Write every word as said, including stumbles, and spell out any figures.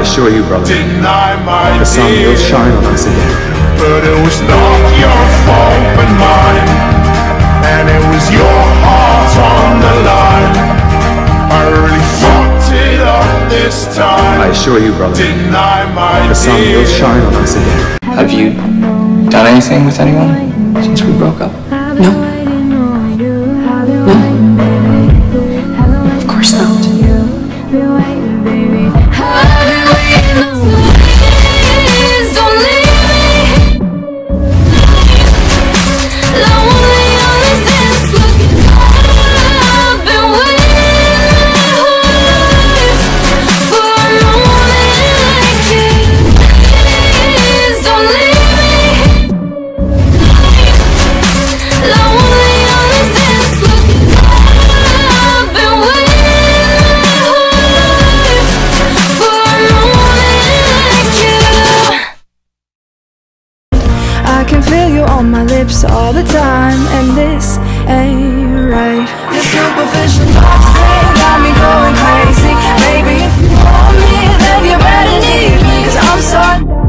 assure you, brother, deny my the sun will dear. shine on us again. But it was not your fault but mine, and it was your heart on the line. I really fucked it up this time. I assure you, brother, deny my the sun dear. will shine on us again. Have you done anything with anyone since we broke up? No. No. Of course not. I can feel you on my lips all the time, and this ain't right. Your superficial thoughts, they got me going crazy. Baby, if you want me, then you better leave me, 'cause I'm sorry.